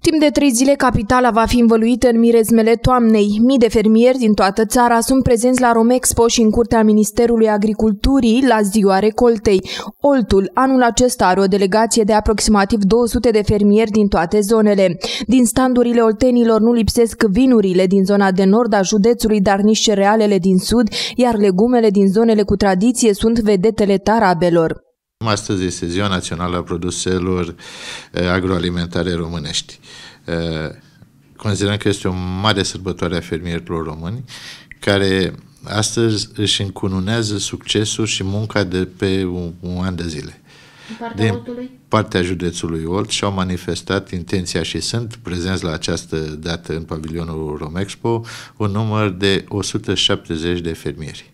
Timp de 3 zile, capitala va fi învăluită în mirezmele toamnei. Mii de fermieri din toată țara sunt prezenți la Romexpo și în curtea Ministerului Agriculturii la ziua recoltei. Oltul anul acesta are o delegație de aproximativ 200 de fermieri din toate zonele. Din standurile oltenilor nu lipsesc vinurile din zona de nord a județului, dar nici cerealele din sud, iar legumele din zonele cu tradiție sunt vedetele tarabelor. Astăzi este Ziua Națională a Produselor Agroalimentare Românești. Considerăm că este o mare sărbătoare a fermierilor români, care astăzi își încununează succesul și munca de pe un an de zile. Din partea județului Olt și-au manifestat intenția și sunt prezenți la această dată în pavilionul Romexpo un număr de 170 de fermieri.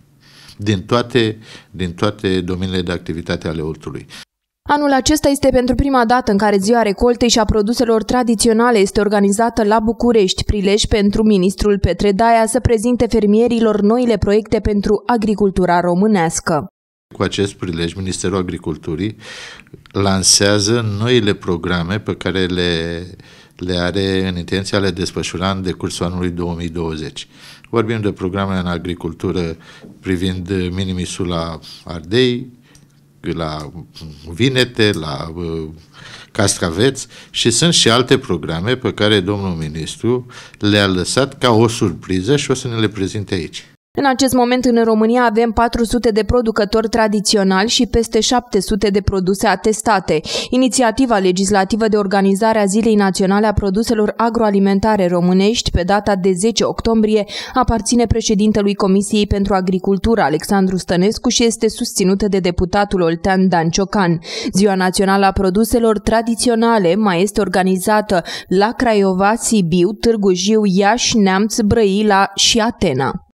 Din toate domeniile de activitate ale Oltului. Anul acesta este pentru prima dată în care Ziua Recoltei și a produselor tradiționale este organizată la București, prilej pentru ministrul Petre Daia să prezinte fermierilor noile proiecte pentru agricultura românească. Cu acest prilej, Ministerul Agriculturii lansează noile programe pe care le are în intenția de a le desfășura în decursul anului 2020. Vorbim de programe în agricultură privind minimisul la ardei, la vinete, la castraveți și sunt și alte programe pe care domnul ministru le-a lăsat ca o surpriză și o să ne le prezinte aici. În acest moment în România avem 400 de producători tradiționali și peste 700 de produse atestate. Inițiativa legislativă de organizare a Zilei Naționale a Produselor Agroalimentare Românești pe data de 10 octombrie aparține președintelui Comisiei pentru Agricultură, Alexandru Stănescu, și este susținută de deputatul oltean Dan Ciocan. Ziua Națională a Produselor Tradiționale mai este organizată la Craiova, Sibiu, Târgu Jiu, Iași, Neamț, Brăila și Atena.